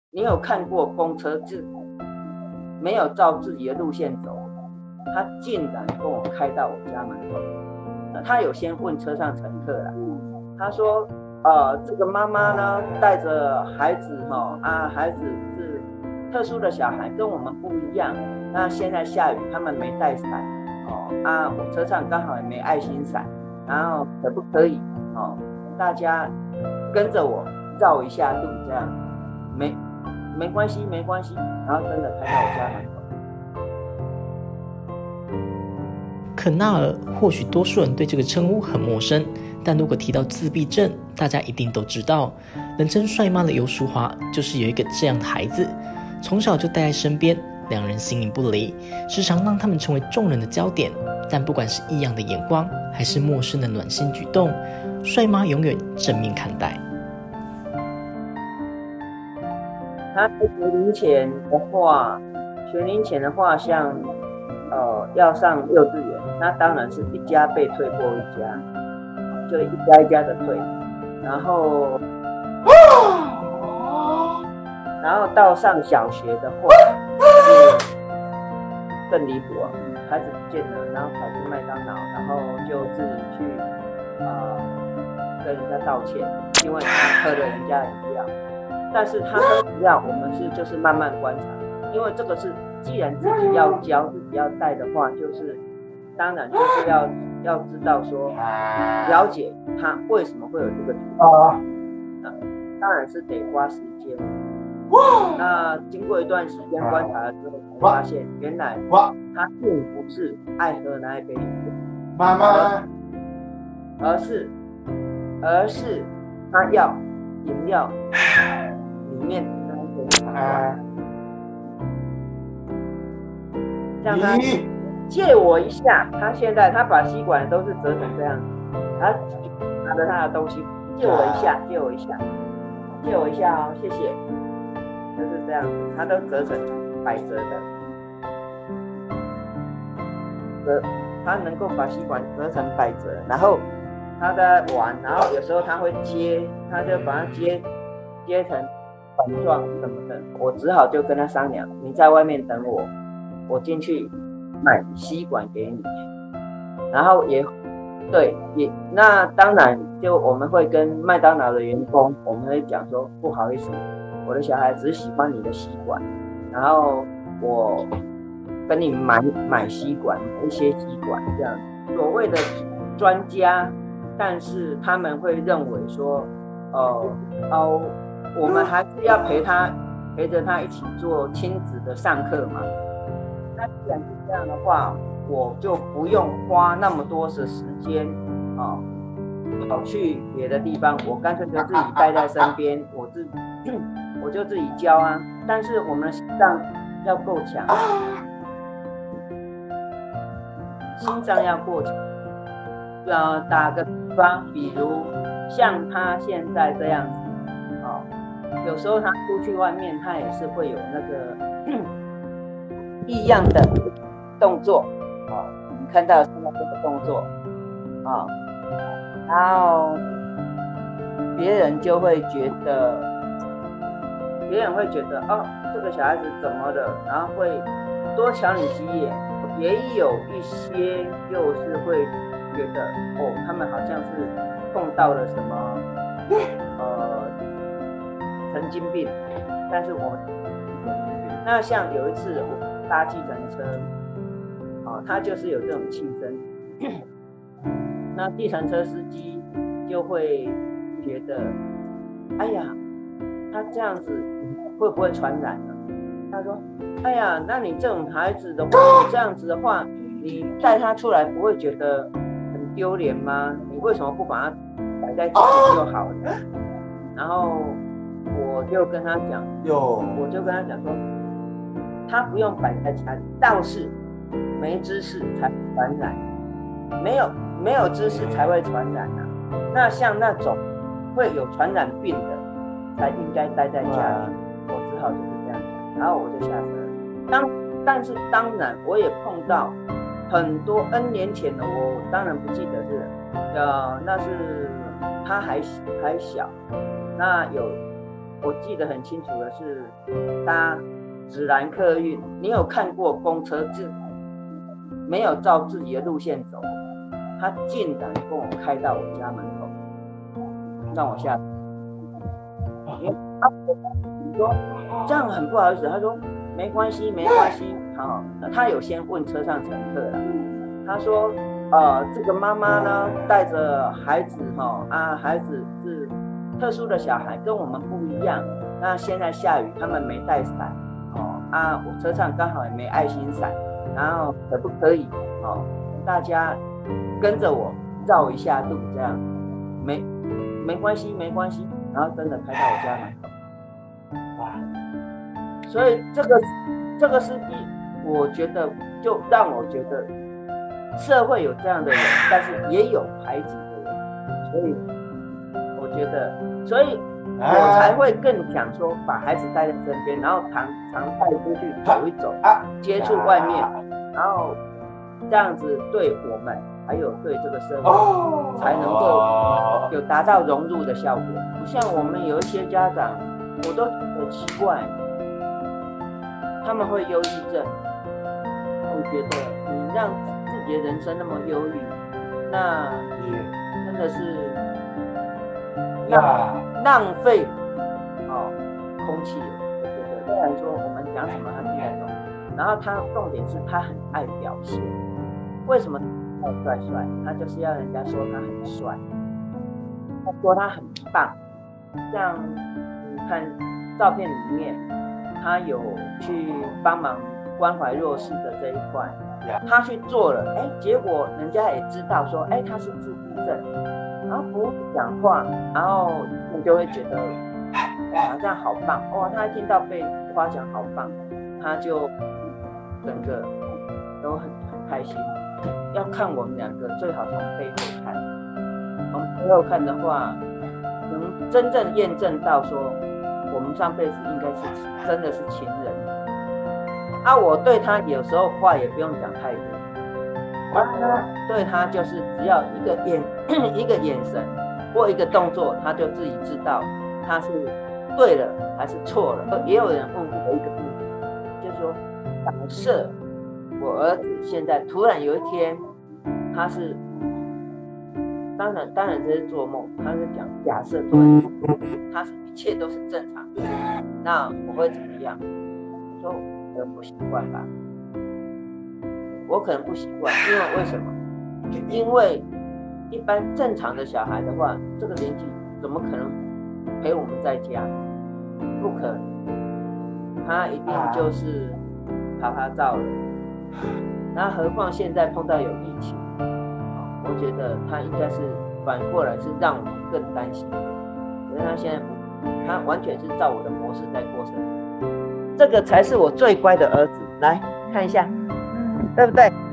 你有看过公车没有照自己的路线走，他竟然跟我开到我家门口。他有先问车上乘客啦，他说这个妈妈呢带着孩子孩子是特殊的小孩，跟我们不一样。那现在下雨，他们没带伞我车上刚好也没爱心伞，然后可不可以大家跟着我绕一下路，这样没关系，然后真的开到我家门口。 肯纳尔或许多数人对这个称呼很陌生，但如果提到自闭症，大家一定都知道。人称帅妈的游淑华就是有一个这样的孩子，从小就带在身边，两人形影不离，时常让他们成为众人的焦点。但不管是异样的眼光，还是陌生的暖心举动，帅妈永远正面看待。 他学龄前的话，像要上幼稚园，那当然是一家被退过一家，就一家一家的退，然后到上小学的话，是更离谱孩子不见了，然后跑去麦当劳，然后就自己去跟人家道歉，因为他喝了人家的饮料。但是他喝饮料，我们就是慢慢观察，因为这个是既然自己要教、自己要带的话，就是当然就是要知道说，了解他为什么会有这个举动，当然是得花时间。那经过一段时间观察了之后，才发现原来他并不是爱喝那一杯饮料， 妈妈， 而是他要饮料里面的那一杯茶。像他借我一下，他现在他把吸管都是折成这样，他拿着他的东西借我一下谢谢，就是这样，他都折成百折的，他能够把吸管折成百折，然后他在玩，然后有时候他会接，他就把它接成粉状什么的，我只好就跟他商量，你在外面等我，我进去买吸管给你，然后那当然就我们会跟麦当劳的员工，我们会讲说不好意思，我的小孩只喜欢你的吸管，然后我跟你买吸管，买一些吸管这样。所谓的专家，但是他们会认为说，我们还是要陪着他一起做亲子的上课嘛。那既然是这样的话，我就不用花那么多的时间跑去别的地方，我干脆就自己带在身边，我就自己教啊。但是我们的心脏要够强，心脏要够强。打个比方，比如像他现在这样子，有时候他出去外面，他也是会有那个异样的动作，你看到现在这个动作，然后别人会觉得，这个小孩子怎么了？然后会多瞧你几眼，也有一些就是会觉得，他们好像是碰到了什么神经病，但是那像有一次我搭计程车，他就是有这种气声，那计程车司机就会觉得，哎呀，他这样子会不会传染呢？他说，哎呀，那你这种孩子的话，你这样子的话，你带他出来不会觉得很丢脸吗？你为什么不把他摆在家里就好了？然后我就跟他讲说，他不用摆在家里，倒是没知识才会传染，没有知识才会传染啊。那像那种会有传染病的，才应该待在家里。我只好就是这样讲，然后我就下车。但是当然，我也碰到很多 N 年前的，我当然不记得是，那是他还小，那我记得很清楚的是搭指南客运，你有看过公车没有照自己的路线走，他竟然跟我开到我家门口，让我下车。因为你说这样很不好意思，他说没关系没关系，好，他有先问车上乘客了，他说这个妈妈呢带着孩子孩子是特殊的小孩，跟我们不一样，那现在下雨，他们没带伞我车上刚好也没爱心伞，然后可不可以大家跟着我绕一下路，这样没关系没关系，然后真的开到我家门口。所以这个司机，我觉得就让我觉得社会有这样的人，但是也有排挤的人，所以我觉得，所以我才会更想说把孩子带在身边，然后常带出去走一走，接触外面，然后这样子对我们还有对这个社会才能够有达到融入的效果。不像我们有一些家长，我都觉得奇怪，他们会忧郁症，我觉得你让自己的人生那么忧郁，那真的是浪费空气。我觉得虽然说我们讲什么他听得懂，然后他重点是他很爱表现。为什么他帅帅？他就是要人家说他很帅，他说他很棒。像你看照片里面，他有去帮忙关怀弱势的这一块，他去做了，结果人家也知道说，他是自闭症，然后不讲话，然后你就会觉得，哇，这样好棒，哇，他一听到被夸奖好棒，他就整个都很开心。要看我们两个，最好从背后看，从背后看的话，能真正验证到说，我们上辈子应该是真的是情人。我对他有时候话也不用讲太多，对他就是只要一个眼神或一个动作，他就自己知道他是对了还是错了。也有人问我一个问题，就是说，假设我儿子现在突然有一天，他是当然这是做梦，他是讲假设突然他是一切都是正常的，那我会怎么样？我说我可能不习惯吧，我可能不习惯，因为为什么？因为一般正常的小孩的话，这个年纪怎么可能陪我们在家？不可能，他一定就是爬爬照了。那何况现在碰到有疫情，我觉得他应该是反过来是让我们更担心的。可是他现在不，他完全是照我的模式在过生活。这个才是我最乖的儿子，来看一下，对不对？